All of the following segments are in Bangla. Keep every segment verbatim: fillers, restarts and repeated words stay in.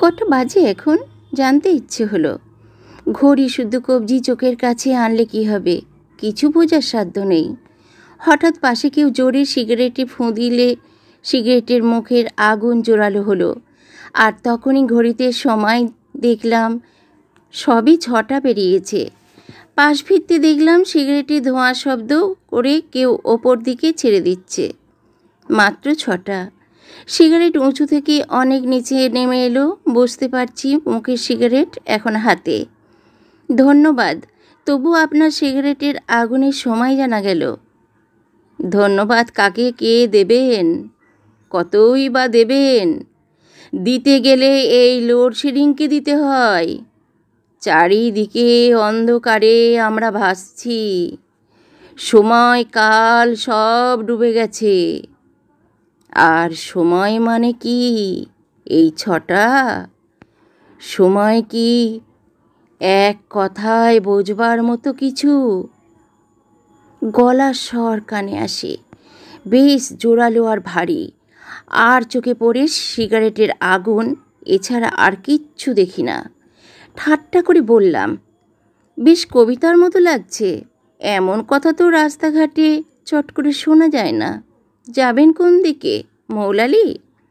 কটা বাজে এখন জানতে ইচ্ছে হলো। ঘড়ি শুদ্ধ কবজি চোখের কাছে আনলে কি হবে, কিছু বোঝার সাধ্য নেই। হঠাৎ পাশে কেউ জোরে সিগারেটে ফুঁ দিলে সিগারেটের মুখের আগুন জোরালো হলো, আর তখনই ঘড়িতে সময় দেখলাম সবই ছটা পেরিয়েছে। পাশ ফিরতে দেখলাম সিগারেটে ধোঁয়া শব্দ করে কেউ ওপর দিকে ছেড়ে দিচ্ছে। মাত্র ছটা। সিগারেট উঁচু থেকে অনেক নিচে নেমে এলো, বুঝতে পারছি মুখের সিগারেট এখন হাতে। ধন্যবাদ, তবু আপনার সিগারেটের আগুনের সময় জানা গেল। ধন্যবাদ কাকে কে দেবেন, কতই বা দেবেন? দিতে গেলে এই লোডশেডিংকে দিতে হয়। চারিদিকে অন্ধকারে আমরা ভাসছি, সময় কাল সব ডুবে গেছে। আর সময় মানে কি এই ছটা? সময় কি এক কথায় বোঝবার মতো কিছু? গলার স্বর কানে আসে, বেশ জোরালো আর ভারী। আর চোখে পড়ে সিগারেটের আগুন, এছাড়া আর কিচ্ছু দেখি না। ঠাট্টা করে বললাম, বেশ কবিতার মতো লাগছে। এমন কথা তো রাস্তাঘাটে চট করে শোনা যায় না। যাবেন কোন দিকে মৌলালি?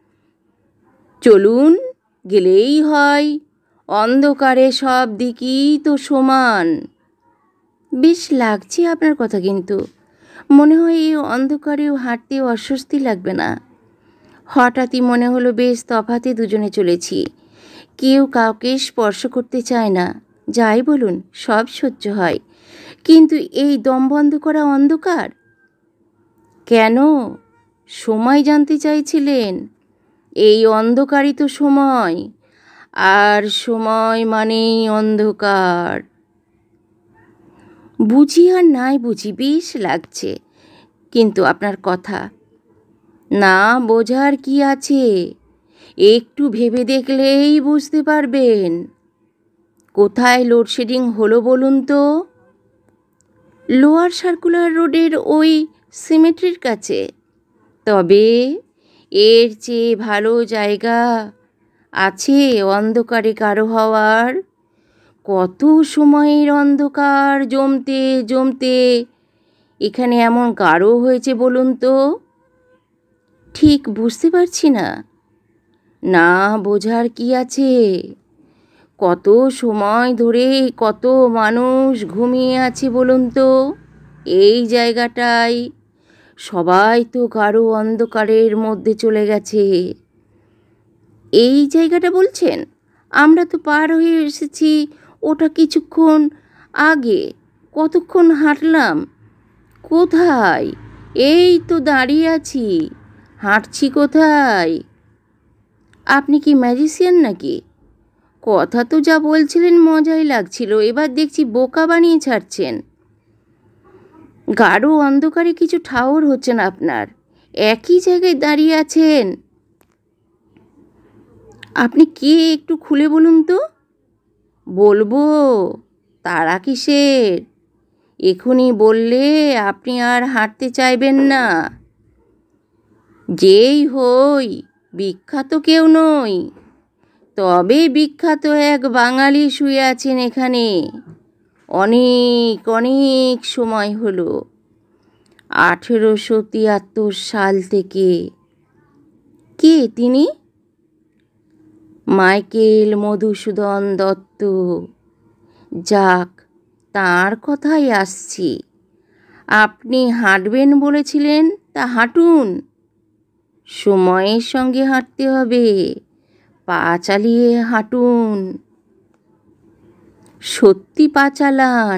চলুন, গেলেই হয়, অন্ধকারে সব দিকই তো সমান। বেশ লাগছে আপনার কথা, কিন্তু মনে হয় এই অন্ধকারেও হাঁটতে অস্বস্তি লাগবে না। হঠাৎই মনে হলো বেশ তফাতে দুজনে চলেছি। কেউ কাউকে স্পর্শ করতে চায় না, যাই বলুন সব সহ্য হয়, কিন্তু এই দম বন্ধ করা অন্ধকার কেন? সময় জানতে চাইছিলেন? এই অন্ধকারই তো সময়, আর সময় মানেই অন্ধকার। বুঝি আর নাই বুঝি বেশ লাগছে, কিন্তু আপনার কথা না বোঝার কি আছে? একটু ভেবে দেখলেই বুঝতে পারবেন। কোথায় লোডশেডিং হলো বলুন তো? লোয়ার সার্কুলার রোডের ওই সিমেট্রির কাছে। তবে এর চেয়ে ভালো জায়গা আছে অন্ধকারে গাঢ় হওয়ার? কত সময়ের অন্ধকার জমতে জমতে এখানে এমন গাঢ় হয়েছে বলুন তো? ঠিক বুঝতে পারছি না। না বোঝার কি আছে? কত সময় ধরে কত মানুষ ঘুমিয়ে আছে বলুন তো এই জায়গাটায়? সবাই তো গাঢ় অন্ধকারের মধ্যে চলে গেছে। এই জায়গাটা বলছেন? আমরা তো পার হয়ে এসেছি ওটা কিছুক্ষণ আগে। কতক্ষণ হাঁটলাম? কোথায়? এই তো দাঁড়িয়ে আছি। হাঁটছি কোথায়? আপনি কি ম্যাজিশিয়ান নাকি? কথা তো যা বলছিলেন মজাই লাগছিল, এবার দেখছি বোকা বানিয়ে ছাড়ছেন। গাঢ় অন্ধকারে কিছু ঠাউর হচ্ছে না আপনার, একই জায়গায় দাঁড়িয়ে আছেন। আপনি কে একটু খুলে বলুন তো। বলবো, তারা কিসের? এখনই বললে আপনি আর হাঁটতে চাইবেন না। যেই হই, বিখ্যাত কেউ নই, তবে বিখ্যাত এক বাঙালি শুয়ে আছেন এখানে। অনেক অনেক সময় হলো, আঠেরোশো তিয়াত্তর সাল থেকে। কে তিনি? মাইকেল মধুসূদন দত্ত। যাক, তাঁর কথাই আসছি। আপনি হাঁটবেন বলেছিলেন, তা হাঁটুন। সময়ের সঙ্গে হাঁটতে হবে, পা চালিয়ে হাঁটুন। সত্যি পা চালান।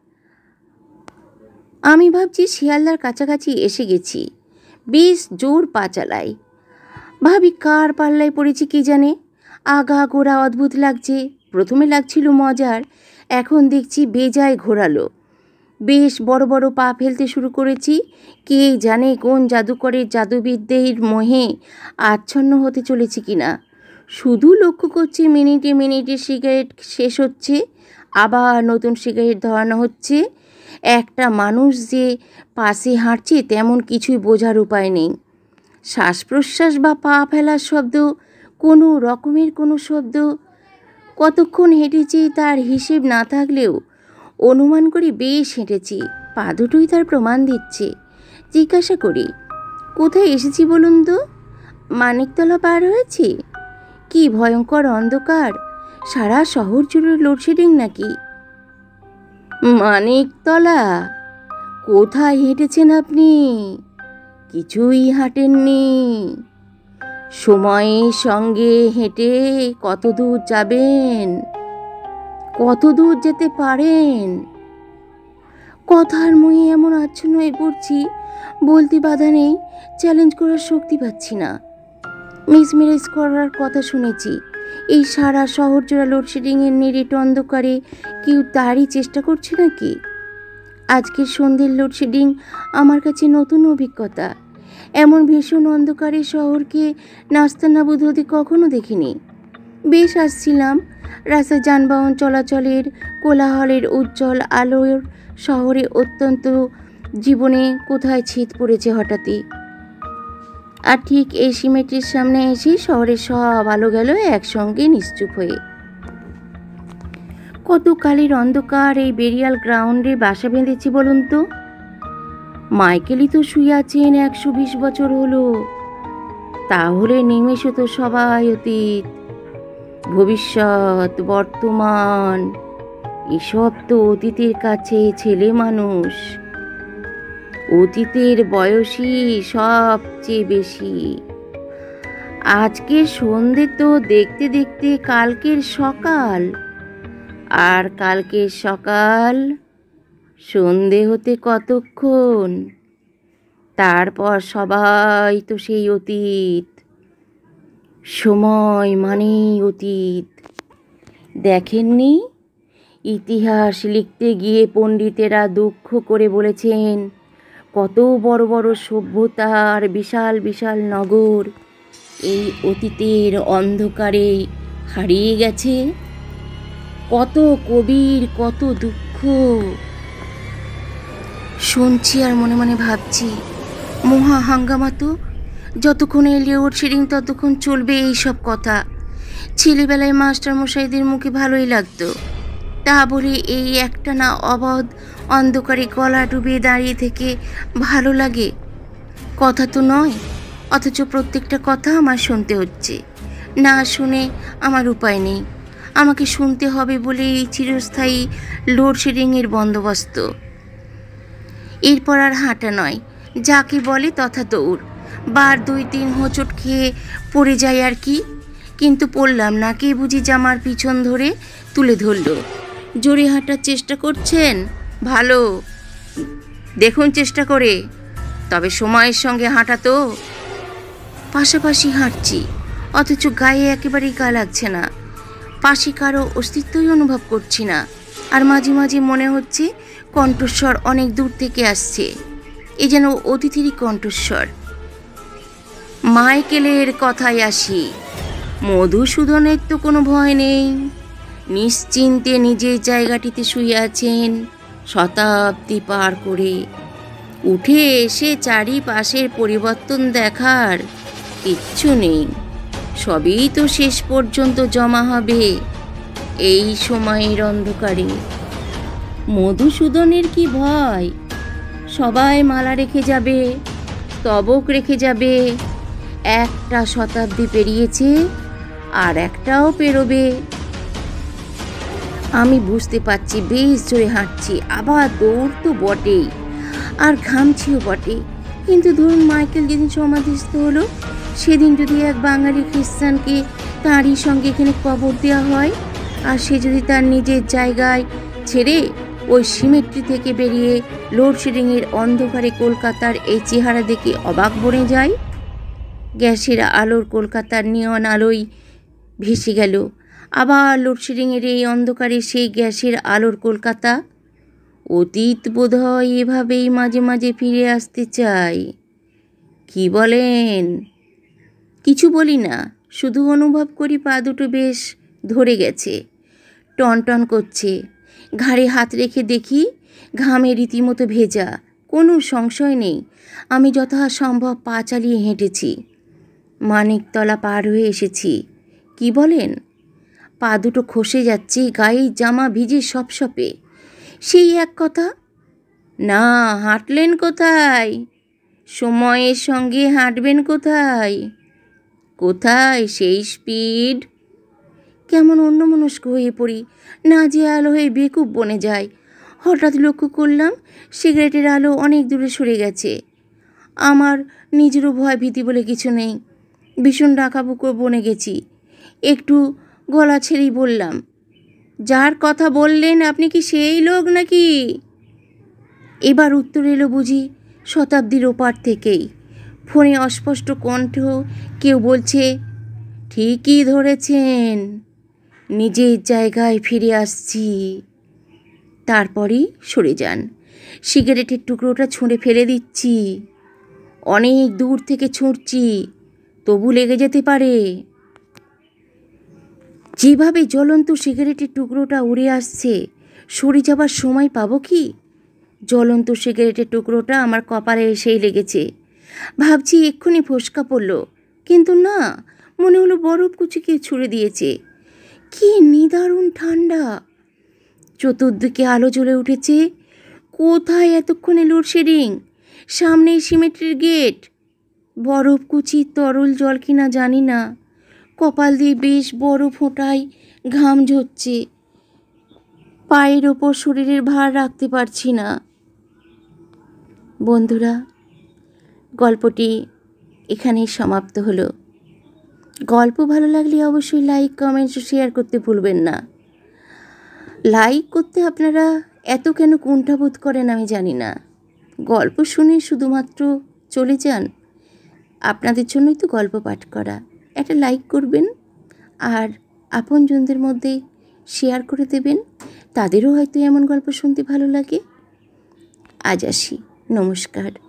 আমি ভাবছি শিয়ালদার কাছাকাছি এসে গেছি, বেশ জোর পা চালাই। ভাবি কার পাল্লায় পড়েছি কি জানে, আগা গোড়া অদ্ভুত লাগছে। প্রথমে লাগছিল মজার, এখন দেখছি বেজায় ঘোরালো। বেশ বড় বড় পা ফেলতে শুরু করেছি। কে জানে কোন জাদুকরের জাদুবিদ্যের মোহে আচ্ছন্ন হতে চলেছি কিনা। শুধু লক্ষ্য করছি মিনিটে মিনিটে সিগারেট শেষ হচ্ছে, আবার নতুন সিগারেট ধরানো হচ্ছে। একটা মানুষ যে পাশে হাঁটছে তেমন কিছুই বোঝার উপায় নেই। শ্বাস প্রশ্বাস বা পা ফেলার শব্দ কোনো রকমের কোনো শব্দ। কতক্ষণ হেঁটেছি তার হিসেব না থাকলেও অনুমান করি বেশ হেঁটেছি। পা দুটোই তার প্রমাণ দিচ্ছে। জিজ্ঞাসা করি, কোথায় এসেছি বলুন তো? মানিকতলা পার হয়েছি? কি ভয়ঙ্কর অন্ধকার! সারা শহর জুড়ে লোডশেডিং নাকি? মানিকতলা? কোথায় হেঁটেছেন আপনি? কিছুই হাঁটেননি। সময়ের সঙ্গে হেঁটে কত দূর যাবেন? কত দূর যেতে পারেন? কথার মুখে এমন আচ্ছন্ন হয়ে পড়ছি, বলতে বাধা নেই, চ্যালেঞ্জ করার শক্তি পাচ্ছি না। মিসম্যারেজ করার কথা শুনেছি। এই সারা শহর জোড়া লোডশেডিংয়ের নিরেট অন্ধকারে কেউ তারই চেষ্টা করছে নাকি? আজকের সন্ধ্যের লোডশেডিং আমার কাছে নতুন অভিজ্ঞতা। এমন ভীষণ অন্ধকারে শহরকে নাস্তানাবুদ হতে কখনো দেখিনি। বেশ আসছিলাম, রাস্তায় যানবাহন চলাচলের কোলাহলের উজ্জ্বল আলোর শহরে অত্যন্ত জীবনে কোথায় ছিদ পড়েছে হঠাৎই। আর ঠিক এই সিমেট্রির সামনে এসে শহরের সব আলো গেল একসঙ্গে নিশ্চুপ হয়ে। কত কালের অন্ধকার এই বেরিয়াল গ্রাউন্ডে বাসা বেঁধেছি বলুন তো? মাইকেলই তো শুয়ে আছেন একশো বিশ বছর হলো। তাহলে নিমেষে তো সবাই অতীত, ভবিষ্যৎ, বর্তমান এসব তো অতীতের কাছে ছেলে মানুষ। অতীতের বয়সই সবচেয়ে বেশি। আজকের সন্ধে তো দেখতে দেখতে কালকের সকাল, আর কালকের সকাল সন্ধে হতে কতক্ষণ? তারপর সবাই তো সেই অতীত। সময় মানেই অতীত। দেখেননি, ইতিহাস লিখতে গিয়ে পণ্ডিতেরা দুঃখ করে বলেছেন কত বড় বড় সভ্যতার বিশাল বিশাল নগর এই অতীতের অন্ধকারে হারিয়ে গেছে। কত কবির কত দুঃখ শুনছি আর মনে মনে ভাবছি, মহা হাঙ্গামা তো। যতক্ষণ এই লোডশেডিং ততক্ষণ চলবে এইসব কথা। ছেলেবেলায় মাস্টারমশাইদের মুখে ভালোই লাগতো, তা বলে এই একটা না অবাধ অন্ধকারে গলা ডুবিয়ে দাঁড়িয়ে থেকে ভালো লাগে কথা তো নয়। অথচ প্রত্যেকটা কথা আমার শুনতে হচ্ছে। না শুনে আমার উপায় নেই। আমাকে শুনতে হবে বলে এই চিরস্থায়ী লোডশেডিংয়ের বন্দোবস্ত। এরপর আর হাঁটা নয়, যাকে বলে তথা দৌড়। বার দুই তিন হোঁচট খেয়ে পড়ে যায় আর কি, কিন্তু পড়লাম না। কে বুঝি জামার পিছন ধরে তুলে ধরল। জোরে হাঁটার চেষ্টা করছেন? ভালো, দেখুন চেষ্টা করে, তবে সময়ের সঙ্গে হাঁটা তো। পাশাপাশি হাঁটছি, অথচ গায়ে একেবারেই গা লাগছে না। পাশে কারো অস্তিত্বই অনুভব করছি না। আর মাঝে মাঝে মনে হচ্ছে কণ্ঠস্বর অনেক দূর থেকে আসছে, এ যেন অতিথিরই কণ্ঠস্বর। মাইকেলের কথায় আসি, মধুসূদনের তো কোনো ভয় নেই। নিশ্চিন্তে নিজের জায়গাটিতে শুয়ে আছেন শতাব্দী পার করে। উঠে এসে চারিপাশের পরিবর্তন দেখার কিচ্ছু নেই। সবই তো শেষ পর্যন্ত জমা হবে এই সময়ের অন্ধকারে। মধুসূদনের কি ভয়? সবাই মালা রেখে যাবে, স্তবক রেখে যাবে। একটা শতাব্দী পেরিয়েছে, আর একটাও পেরোবে। আমি বুঝতে পারছি, বেশ জোরে হাঁটছি, আবার দৌড় তো বটেই, আর ঘামছিও বটে। কিন্তু ধরুন মাইকেল যেদিন সমাধিস্থ হলো, সেদিন যদি এক বাঙালি খ্রিস্টানকে তাঁরই সঙ্গে এখানে কবর দেওয়া হয়, আর সে যদি তার নিজের জায়গায় ছেড়ে ওই সিমেট্রি থেকে বেরিয়ে লোডশেডিংয়ের অন্ধকারে কলকাতার এই চেহারা দেখে অবাক বনে যায়। গ্যাসের আলোর কলকাতার নিয়ন আলোয় ভেসে গেল। আবার লোডশেডিংয়ের এই অন্ধকারে সেই গ্যাসের আলোর কলকাতা। অতীত বোধহয় এভাবেই মাঝে মাঝে ফিরে আসতে চাই। কি বলেন? কিছু বলি না, শুধু অনুভব করি পা দুটো বেশ ধরে গেছে, টন টন করছে। ঘাড়ে হাত রেখে দেখি ঘামে রীতিমতো ভেজা। কোনো সংশয় নেই, আমি যথাসম্ভব পা চালিয়ে হেঁটেছি। মানিকতলা পার হয়ে এসেছি। কি বলেন? পা দুটো খসে যাচ্ছে, গায়ে জামা ভিজে সপসপে। সেই এক কথা, না হাঁটলেন কোথায়? সময়ের সঙ্গে হাঁটবেন কোথায়? কোথায় সেই স্পিড? কেমন অন্যমনস্ক হয়ে পড়ি, নাজেহাল হয়ে বেকুব বনে যায়। হঠাৎ লক্ষ্য করলাম সিগারেটের আলো অনেক দূরে সরে গেছে। আমার নিজেরও ভয় ভীতি বলে কিছু নেই। ভীষণ ডাকাবুকো বনে গেছি। একটু গলা ছেড়েই বললাম, যার কথা বললেন আপনি কি সেই লোক নাকি? এবার উত্তর এলো বুঝি শতাব্দীর ওপার থেকেই। ফোনে অস্পষ্ট কণ্ঠ কেউ বলছে, ঠিকই ধরেছেন, নিজের জায়গায় ফিরে আসছি। তারপরই সরে যান। সিগারেটের টুকরোটা ছুঁড়ে ফেলে দিচ্ছি। অনেক দূর থেকে ছুঁড়ছি, তবু লেগে যেতে পারে। যেভাবে জ্বলন্ত সিগারেটের টুকরোটা উড়ে আসছে, সরে যাবার সময় পাবো কি? জ্বলন্ত সিগারেটের টুকরোটা আমার কপালে এসেই লেগেছে। ভাবছি এক্ষুনি ফোসকা পড়ল, কিন্তু না, মনে হলো বরফ কুচিকে ছুঁড়ে দিয়েছে। কি নিদারুণ ঠান্ডা! চতুর্দিকে আলো জ্বলে উঠেছে। কোথায় এতক্ষণে লোডশেডিং? সামনে সিমেন্টের গেট। বরফ কুচি তরল জল কিনা জানি না, কপাল দিয়ে বেশ বড় ফোঁটায় ঘাম ঝরছে। পায়ের ওপর শরীরের ভার রাখতে পারছি না। বন্ধুরা, গল্পটি এখানেই সমাপ্ত হলো। গল্প ভালো লাগলে অবশ্যই লাইক, কমেন্ট ও শেয়ার করতে ভুলবেন না। লাইক করতে আপনারা এত কেন কুণ্ঠাবোধ করেন আমি জানি না। গল্প শুনে শুধুমাত্র চলে যান। আপনাদের জন্যই তো গল্প পাঠ করা। একটা লাইক করবেন আর আপনজনদের মধ্যে শেয়ার করে দেবেন, তাদেরও হয়তো এমন গল্প শুনতে ভালো লাগে। আজ আসি, নমস্কার।